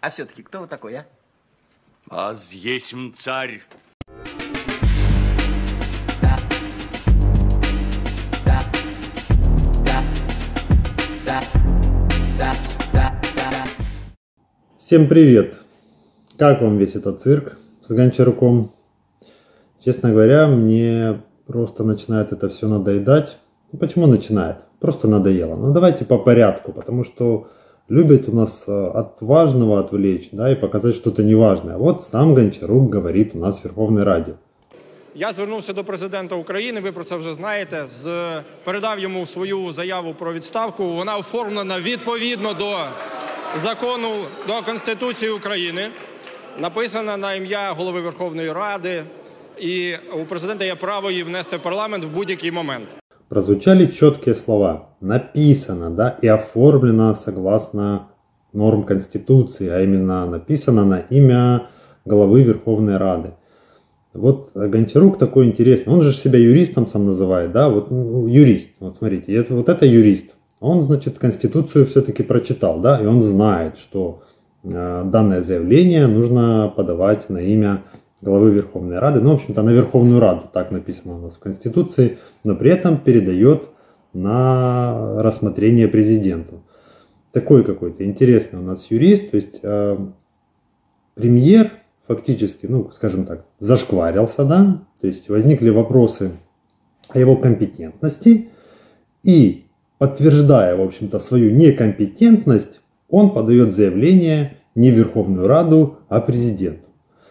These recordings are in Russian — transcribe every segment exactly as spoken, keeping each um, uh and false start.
А все-таки кто вы такой, а? Аз есмь царь. Всем привет! Как вам весь этот цирк с Гончаруком? Честно говоря, мне просто начинает это все надоедать. Ну, почему начинает? Просто надоело. Но давайте по порядку, потому что любят у нас от важного отвлечь, да, и показать что-то неважное. Вот сам Гончарук говорит у нас в Верховній Раді. Я звернувся до президента України, ви про це вже знаєте, з, передав йому свою заяву про відставку. Вона оформлена відповідно до закону, до Конституції України, написана на ім'я Голови Верховної Ради, і у президента є право її внести в парламент в будь-який момент. Прозвучали четкие слова. Написано, да, и оформлено согласно норм Конституции, а именно написано на имя главы Верховной Рады. Вот Гончарук такой интересный. Он же себя юристом сам называет, да, вот ну, юрист. Вот смотрите, это, вот это юрист. Он, значит, Конституцию все-таки прочитал, да, и он знает, что э, данное заявление нужно подавать на имя главы Верховной Рады. Ну, в общем-то, на Верховную Раду, так написано у нас в Конституции, но при этом передает на рассмотрение президенту. Такой какой-то интересный у нас юрист, то есть э, премьер фактически, ну, скажем так, зашкварился, да, то есть возникли вопросы о его компетентности, и подтверждая, в общем-то, свою некомпетентность, он подает заявление не в Верховную Раду, а президенту.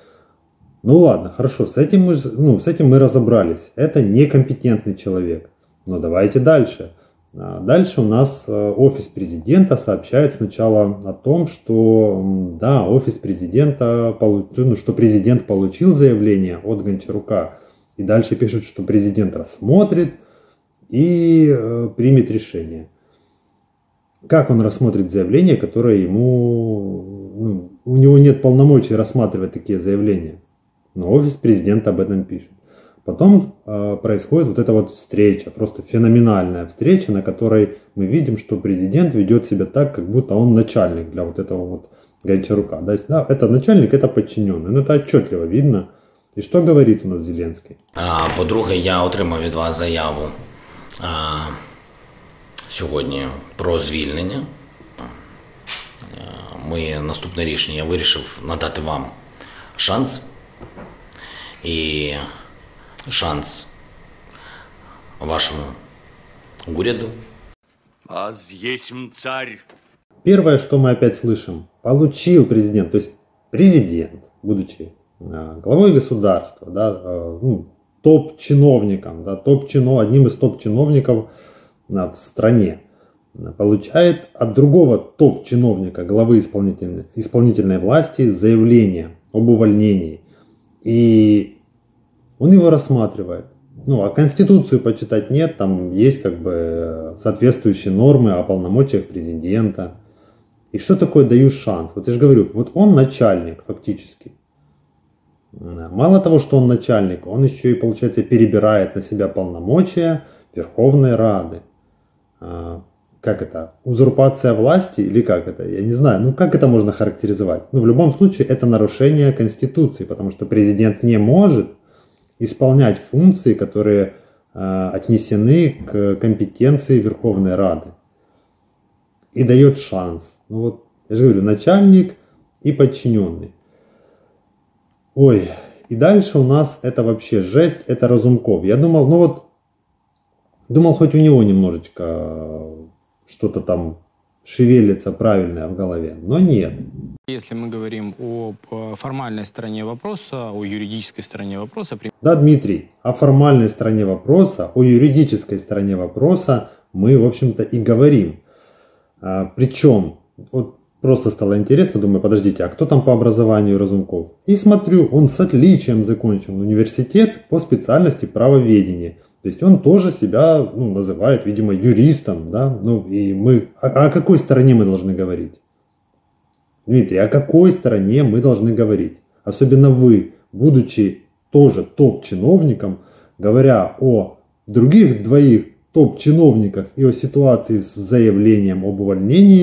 Ну ладно, хорошо, с этим, мы, ну, с этим мы разобрались. Это некомпетентный человек. Но давайте дальше. Дальше у нас офис президента сообщает сначала о том, что да, офис президента, ну, что президент получил заявление от Гончарука. И дальше пишут, что президент рассмотрит и э, примет решение. Как он рассмотрит заявление, которое ему... Ну, у него нет полномочий рассматривать такие заявления. Но офис президента об этом пишет. Потом э, происходит вот эта вот встреча, просто феноменальная встреча, на которой мы видим, что президент ведет себя так, как будто он начальник для вот этого вот Гончарука. Да, да, это начальник, это подчиненный. Но это отчетливо видно. І що говорить у нас Зеленський? А, по-друге, я отримав від вас заяву а, сьогодні про звільнення. Ми наступне рішення, я вирішив надати вам шанс. И шанс вашему уряду. Аз есмь царь. Первое, что мы опять слышим, получил президент, то есть президент, будучи главой государства, да, ну, топ-чиновником, да, топ-чинов, одним из топ-чиновников в стране, получает от другого топ-чиновника, главы исполнительной, исполнительной власти, заявление об увольнении. И он его рассматривает. Ну, а Конституцию почитать нет, там есть как бы соответствующие нормы о полномочиях президента. И что такое даю шанс? Вот я же говорю, вот он начальник фактически. Мало того, что он начальник, он еще и, получается, перебирает на себя полномочия Верховной Рады. Как это? Узурпация власти или как это? Я не знаю. Ну, как это можно характеризовать? Ну, в любом случае, это нарушение Конституции, потому что президент не может исполнять функции, которые э, отнесены к компетенции Верховной Рады. И дает шанс. Ну, вот, я же говорю, начальник и подчиненный. Ой, и дальше у нас это вообще жесть, это Разумков. Я думал, ну вот, думал, хоть у него немножечко... что-то там шевелится правильное в голове, но нет. Если мы говорим о формальной стороне вопроса, о юридической стороне вопроса... Да, Дмитрий, о формальной стороне вопроса, о юридической стороне вопроса мы, в общем-то, и говорим. А, причем, вот просто стало интересно, думаю, подождите, а кто там по образованию Разумков? И смотрю, он с отличием закончил университет по специальности правоведения. То есть он тоже себя, ну, называет, видимо, юристом, да, ну, и мы, о, о какой стороне мы должны говорить? Дмитрий, о какой стороне мы должны говорить? Особенно вы, будучи тоже топ-чиновником, говоря о других двоих топ-чиновниках и о ситуации с заявлением об увольнении,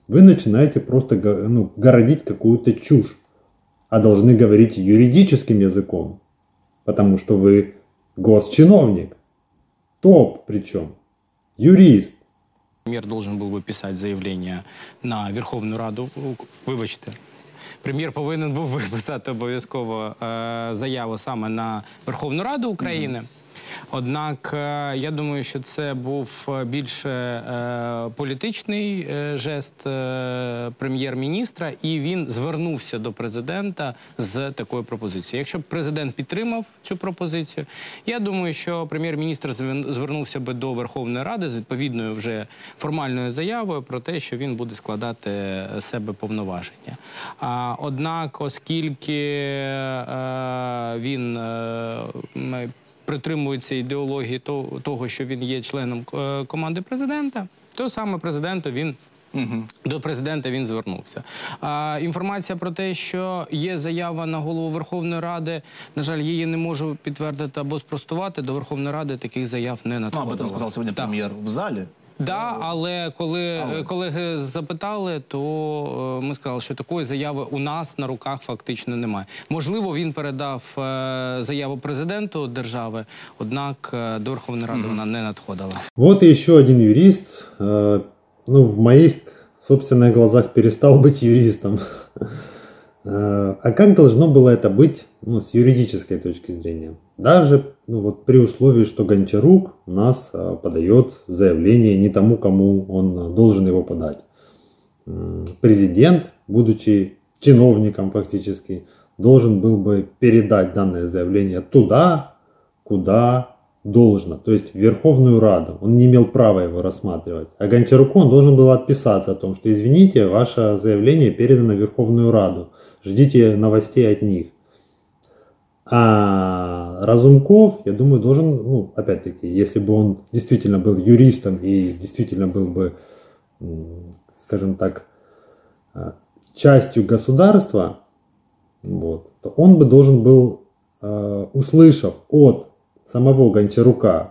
вы начинаете просто ну, городить какую-то чушь, а должны говорить юридическим языком, потому что вы госчиновник, топ причем, юрист. Прем'єр должен був би писати заявлення на Верховну Раду. Вибачте. Прем'єр повинен був би писати обов'язково е, заяву саме на Верховну Раду України. Однак, е, я думаю, що це був більше е, політичний е, жест е, прем'єр-міністра, і він звернувся до президента з такою пропозицією. Якщо б президент підтримав цю пропозицію, я думаю, що прем'єр-міністр звернувся би до Верховної Ради з відповідною вже формальною заявою про те, що він буде складати з себе повноваження. А, однак, оскільки е, він е, притримується ідеології того, що він є членом команди президента, то саме президенту він, угу. до президента він звернувся. А, інформація про те, що є заява на голову Верховної Ради, на жаль, її не можу підтвердити або спростувати, до Верховної Ради таких заяв не надходило. Ну, об этом сказав сьогодні прем'єр в залі. Да, але коли але... колеги запитали, то ми сказали, що такої заяви у нас на руках фактично немає. Можливо, він передав заяву президенту держави, однак до Верховної Ради mm-hmm. вона не надходила. Вот и еще один юрист, э, ну, в моих собственных глазах перестал быть юристом. А как должно было это быть, ну, с юридической точки зрения? Даже ну, вот при условии, что Гончарук у нас а, подает заявление не тому, кому он а, должен его подать. Президент, будучи чиновником фактически, должен был бы передать данное заявление туда, куда должно, то есть в Верховную Раду. Он не имел права его рассматривать. А Гончаруку он должен был отписаться о том, что извините, ваше заявление передано в Верховную Раду. Ждите новостей от них. А Разумков, я думаю, должен, ну, опять-таки, если бы он действительно был юристом и действительно был бы, скажем так, частью государства, вот, то он бы должен был, услышав от самого Гончарука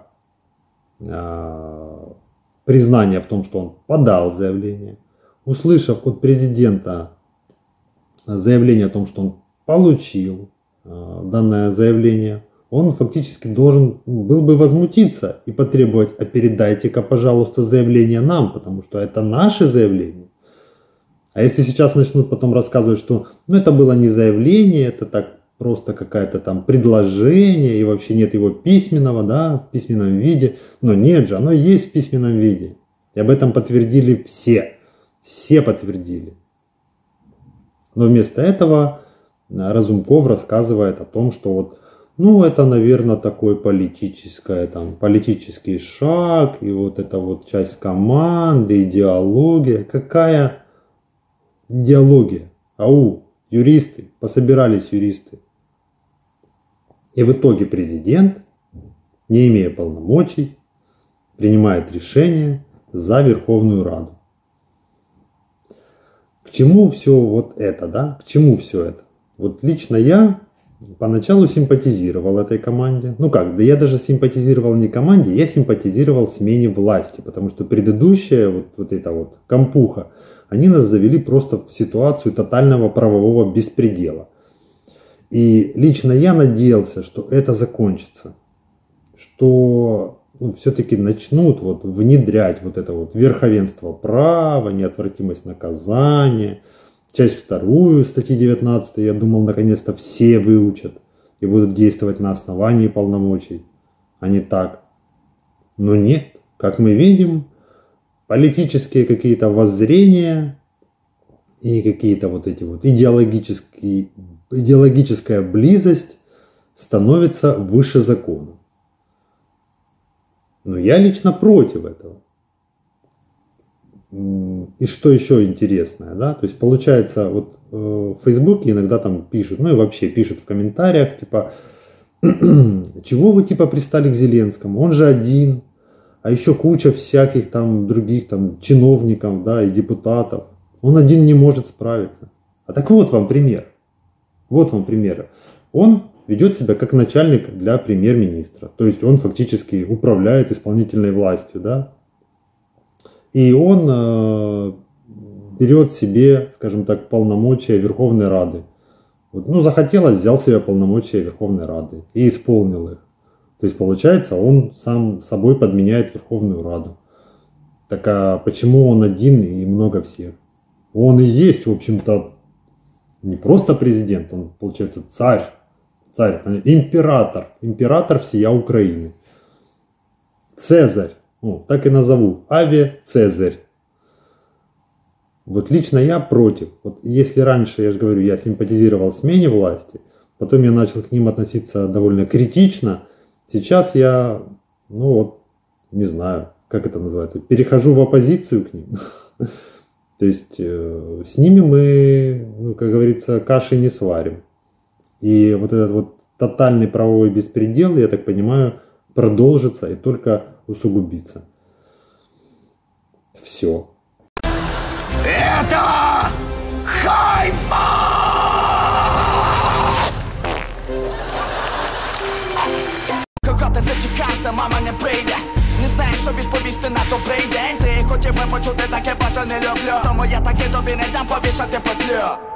признание в том, что он подал заявление, услышав от президента заявление о том, что он получил данное заявление, он фактически должен был бы возмутиться и потребовать: а передайте-ка, пожалуйста, заявление нам, потому что это наше заявление. А если сейчас начнут потом рассказывать, что ну, это было не заявление, это так просто какое-то там предложение, и вообще нет его письменного, да, в письменном виде, но нет же, оно есть в письменном виде. И об этом подтвердили все, все подтвердили. Но вместо этого Разумков рассказывает о том, что вот, ну, это, наверное, такой политическое, там, политический шаг, и вот это вот часть команды, идеология. Какая идеология? Ау, юристы, пособирались юристы. И в итоге президент, не имея полномочий, принимает решение за Верховную Раду. К чему все вот это, да? К чему все это? Вот лично я поначалу симпатизировал этой команде. Ну как, да я даже симпатизировал не команде, я симпатизировал смене власти. Потому что предыдущая, вот, вот эта вот компуха, они нас завели просто в ситуацию тотального правового беспредела. И лично я надеялся, что это закончится. Что ну, все-таки начнут вот внедрять вот это вот верховенство права, неотвратимость наказания. Часть вторую статьи девятнадцатой, я думал, наконец-то все выучат и будут действовать на основании полномочий, а не так. Но нет, как мы видим, политические какие-то воззрения и какие-то вот эти вот идеологические, идеологическая близость становится выше закона. Но я лично против этого. И что еще интересное, да, то есть получается, вот э, в Фейсбуке иногда там пишут, ну и вообще пишут в комментариях, типа, чего вы типа пристали к Зеленскому, он же один, а еще куча всяких там других там чиновников, да, и депутатов, он один не может справиться. А так вот вам пример, вот вам пример, он ведет себя как начальник для премьер-министра, то есть он фактически управляет исполнительной властью, да. И он э, берет себе, скажем так, полномочия Верховной Рады. Вот, ну, захотелось, взял себе полномочия Верховной Рады и исполнил их. То есть, получается, он сам собой подменяет Верховную Раду. Так а почему он один и много всех? Он и есть, в общем-то, не просто президент, он, получается, царь. Царь, император. Император всея Украины. Цезарь. Ну, так и назову. Аве Цезарь. Вот лично я против. Вот если раньше, я же говорю, я симпатизировал смене власти, потом я начал к ним относиться довольно критично, сейчас я, ну вот, не знаю, как это называется, перехожу в оппозицию к ним. То есть э, с ними мы, ну, как говорится, каши не сварим. И вот этот вот тотальный правовой беспредел, я так понимаю, продолжится и только усугубится. Все. Это Хайфа! Кого ти зачекався, мама не прийде. Не знаєш, що відповісти на добрий день. Ти хотів би почути таке, бо що не люблю. Тому я таки тобі не дам повішати петлю.